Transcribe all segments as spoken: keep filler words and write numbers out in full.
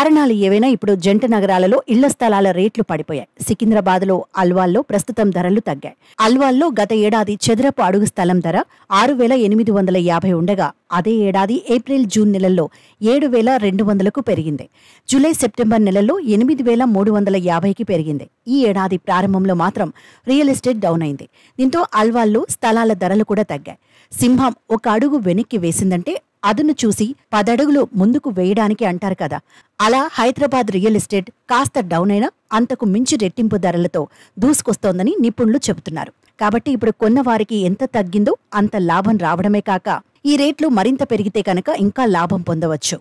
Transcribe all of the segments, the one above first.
కారణాలు ఏవైనా ఇప్పుడు జంట నగరాలలో ఇళ్ల స్థలాల రేట్లు పడిపోయాయి. సికింద్రాబాద్లో అల్వాల్లో ప్రస్తుతం ధరలు తగ్గాయి. అల్వాల్లో గత ఏడాది చదరపు అడుగు స్థలం ధర ఆరు వేల ఎనిమిది వందల యాభై ఉండగా అదే ఏడాది ఏప్రిల్ జూన్ నెలల్లో ఏడు వేల రెండు వందలకు పెరిగింది. జూలై సెప్టెంబర్ నెలల్లో ఎనిమిది వేల మూడు వందల యాభైకి పెరిగింది. ఈ ఏడాది ప్రారంభంలో మాత్రం రియల్ ఎస్టేట్ డౌన్ అయింది. దీంతో అల్వాల్లో స్థలాల ధరలు కూడా తగ్గాయి. సింహం ఒక అడుగు వెనక్కి వేసిందంటే అదును చూసి పదడుగులు ముందుకు వేయడానికి అంటారు కదా, అలా హైదరాబాద్ రియల్ ఎస్టేట్ కాస్త డౌన్ అయినా అంతకు మించి రెట్టింపు ధరలతో దూసుకొస్తోందని నిపుణులు చెబుతున్నారు. కాబట్టి ఇప్పుడు కొన్న వారికి ఎంత తగ్గిందో అంత లాభం రావడమే కాక ఈ రేట్లు మరింత పెరిగితే కనుక ఇంకా లాభం పొందవచ్చు.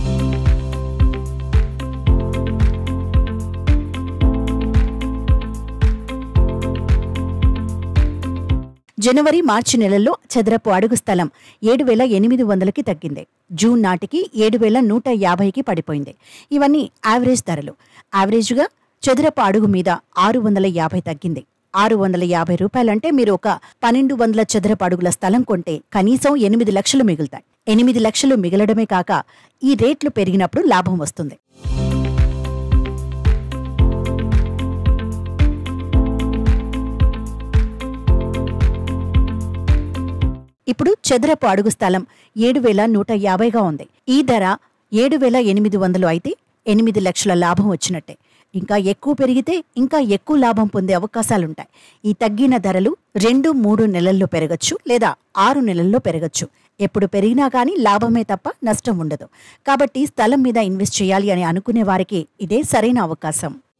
జనవరి మార్చి నెలల్లో చదరపు అడుగు స్థలం ఏడు వేల ఎనిమిది వందలకి తగ్గింది. జూన్ నాటికి ఏడు వేల నూట యాభైకి పడిపోయింది. ఇవన్నీ యావరేజ్ ధరలు. యావరేజ్గా చదరపు అడుగు మీద ఆరు వందల యాభై తగ్గింది. ఆరు వందల యాభై రూపాయలంటే మీరు ఒక పన్నెండు వందల చదరపు అడుగుల స్థలం కొంటే కనీసం ఎనిమిది లక్షలు మిగులుతాయి. ఎనిమిది లక్షలు మిగలడమే కాక ఈ రేట్లు పెరిగినప్పుడు లాభం వస్తుంది. ఇప్పుడు చదరపు అడుగు స్థలం ఏడు వేల నూట యాభైగా ఉంది. ఈ ధర ఏడు వేల ఎనిమిది వందలు అయితే ఎనిమిది లక్షల లాభం వచ్చినట్టే. ఇంకా ఎక్కువ పెరిగితే ఇంకా ఎక్కువ లాభం పొందే అవకాశాలుంటాయి. ఈ తగ్గిన ధరలు రెండు మూడు నెలల్లో పెరగచ్చు, లేదా ఆరు నెలల్లో పెరగచ్చు. ఎప్పుడు పెరిగినా కానీ లాభమే తప్ప నష్టం ఉండదు. కాబట్టి స్థలం మీద ఇన్వెస్ట్ చేయాలి అని అనుకునే వారికి ఇదే సరైన అవకాశం.